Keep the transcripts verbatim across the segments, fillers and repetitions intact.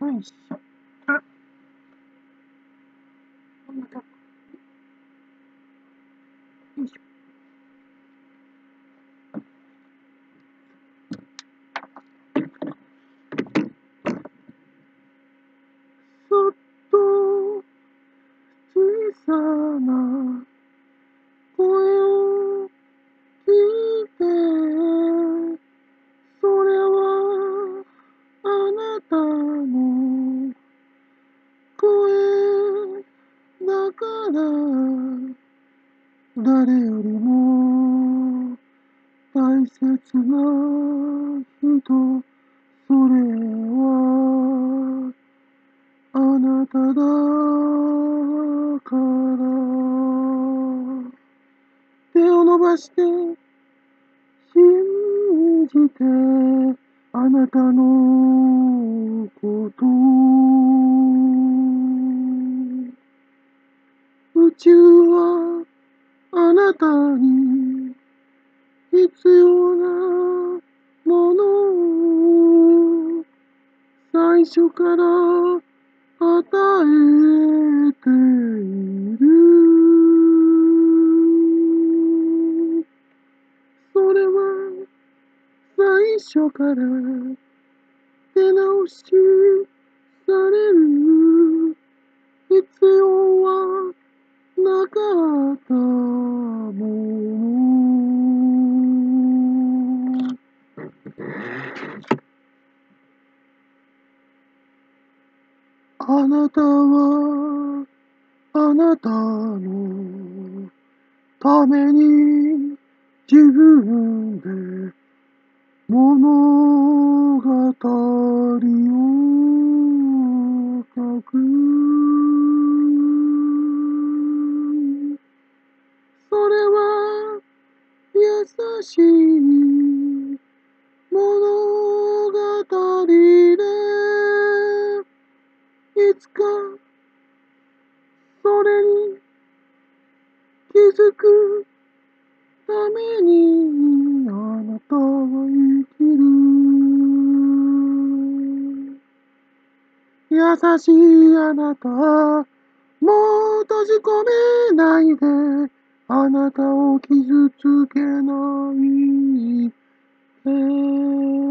よいしょ。あ、こんなとこ。よいしょ。そっと小さな声を聞いて、それはあなたの声だから、誰よりも大切な人、それはあなただから。手を伸ばして信じて、あなたのこと宇宙はあなたに必要なものを最初から与えている。それは最初から手直しされる必要はなかったもの。あなたはあなたのために自分で物語を書く。それは優しい物語で、いつかそれに気づくためにあなたは生きる。優しいあなた、もう閉じ込めないで、あなたを傷つけないで。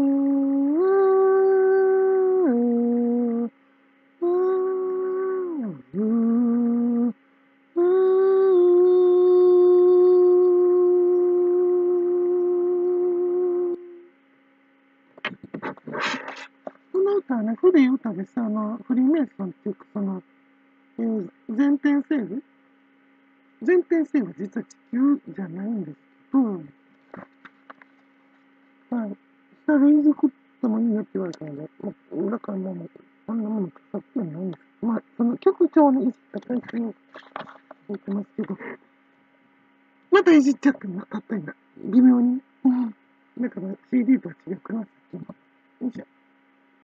この歌はね、古い歌です。あの、フリーメイソンっていうか、その、えー、前転セール前転セールは実は地球じゃないんですけど、はい。下でいじくってもいいよって言われたので、まあ、だからもう、そんなものかかってないんですけど、まあ、その曲調にいじった体験を言ってますけど、またいじっちゃってなかったんだ。微妙に。うん。だから シーディー とは違うかな、さっきの。よいしょ。